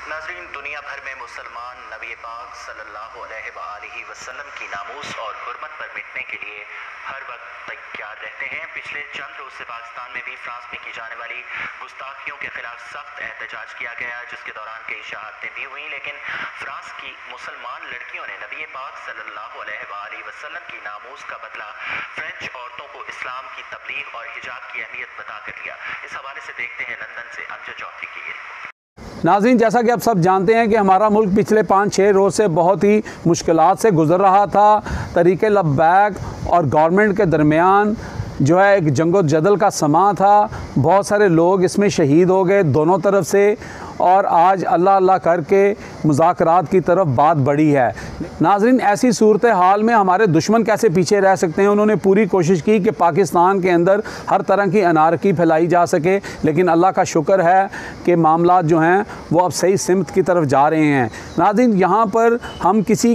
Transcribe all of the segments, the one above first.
नाज़रीन, दुनिया भर में मुसलमान नबी पाक सल्लल्लाहु अलैहि वसल्लम की नामूस और हुर्मत पर मिटने के लिए हर वक्त तैयार रहते हैं। पिछले चंद रोज से पाकिस्तान में भी फ्रांस में की जाने वाली गुस्ताखियों के खिलाफ सख्त एहतजाज किया गया, जिसके दौरान कई शहादतें भी हुई। लेकिन फ्रांस की मुसलमान लड़कियों ने नबी पाक सल्लल्लाहु अलैहि वसल्लम की नामूस का बदला फ्रेंच औरतों को इस्लाम की तबलीग और हिजाब की अहमियत बताकर लिया। इस हवाले से देखते हैं लंदन से अमजद चौधरी की ये रिपोर्ट। नाज़रीन, जैसा कि आप सब जानते हैं कि हमारा मुल्क पिछले 5-6 रोज़ से बहुत ही मुश्किलात से गुज़र रहा था। तरीक़े लब्बैक और गवर्नमेंट के दरमियान जो है एक जंगो-जदल का समा था। बहुत सारे लोग इसमें शहीद हो गए दोनों तरफ से, और आज अल्लाह अल्लाह करके मुज़ाकरात की तरफ बात बढ़ी है। नाज़रीन, ऐसी सूरत हाल में हमारे दुश्मन कैसे पीछे रह सकते हैं। उन्होंने पूरी कोशिश की कि पाकिस्तान के अंदर हर तरह की अनारकी फैलाई जा सके, लेकिन अल्लाह का शुक्र है कि मामलात जो हैं वो अब सही सिमत की तरफ जा रहे हैं। नाज़रीन, यहाँ पर हम किसी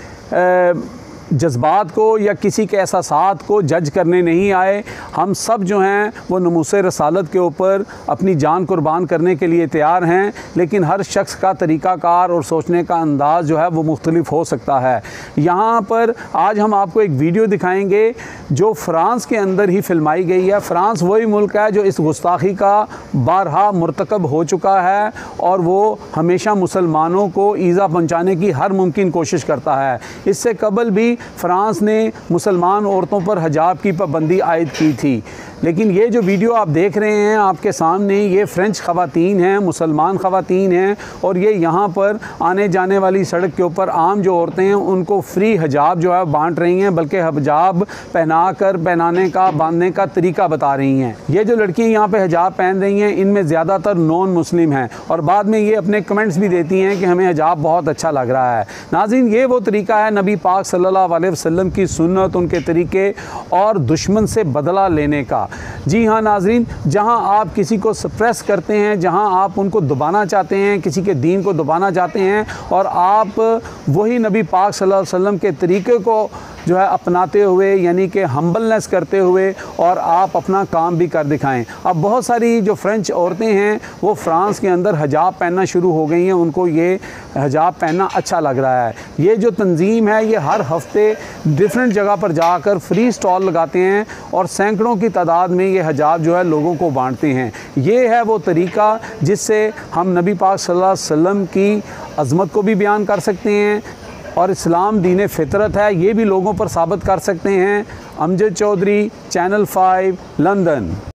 के जज्बात को या किसी के एहसासात को जज करने नहीं आए। हम सब जो हैं वो नमूसे रसालत के ऊपर अपनी जान कुर्बान करने के लिए तैयार हैं, लेकिन हर शख्स का तरीक़ाकार और सोचने का अंदाज़ जो है वो मुख्तलिफ हो सकता है। यहाँ पर आज हम आपको एक वीडियो दिखाएंगे जो फ़्रांस के अंदर ही फिल्माई गई है। फ़्रांस वही मुल्क है जो इस गुस्ताखी का बारहा मुर्तकब हो चुका है, और वो हमेशा मुसलमानों को ईज़ा पहुँचाने की हर मुमकिन कोशिश करता है। इससे कबल भी फ्रांस ने मुसलमान औरतों पर हिजाब की पाबंदी आयद की थी। लेकिन ये जो वीडियो आप देख रहे हैं आपके सामने, ये फ़्रेंच ख़वातीन हैं, मुसलमान ख़वातीन हैं, और ये यहाँ पर आने जाने वाली सड़क के ऊपर आम जो औरतें हैं उनको फ्री हिजाब जो है बांट रही हैं, बल्कि हिजाब पहनाने का, बांधने का तरीका बता रही हैं। ये जो लड़कियाँ यहाँ पे हिजाब पहन रही हैं इनमें ज़्यादातर नॉन मुस्लिम हैं, और बाद में ये अपने कमेंट्स भी देती हैं कि हमें हिजाब बहुत अच्छा लग रहा है। नाज़रीन, ये वो तरीका है नबी पाक सल्लल्लाहु अलैहि वसल्लम की सुन्नत, उनके तरीके और दुश्मन से बदला लेने का। जी हाँ नाज़रीन, जहाँ आप किसी को सप्रेस करते हैं, जहाँ आप उनको दबाना चाहते हैं, किसी के दीन को दबाना चाहते हैं, और आप वही नबी पाक सल्लल्लाहु अलैहि वसल्लम के तरीके को जो है अपनाते हुए, यानी कि हम्बलनेस करते हुए, और आप अपना काम भी कर दिखाएं। अब बहुत सारी जो फ्रेंच औरतें हैं वो फ्रांस के अंदर हिजाब पहनना शुरू हो गई हैं, उनको ये हिजाब पहनना अच्छा लग रहा है। ये जो तंजीम है ये हर हफ्ते डिफरेंट जगह पर जाकर फ्री स्टॉल लगाते हैं, और सैकड़ों की तादाद में ये हिजाब जो है लोगों को बांटते हैं। ये है वो तरीका जिससे हम नबी पाक सल्लल्लाहु अलैहि वसल्लम की अज़मत को भी बयान कर सकते हैं, और इस्लाम दीन फितरत है ये भी लोगों पर साबित कर सकते हैं। Amjad Chaudhary, channel 5, London.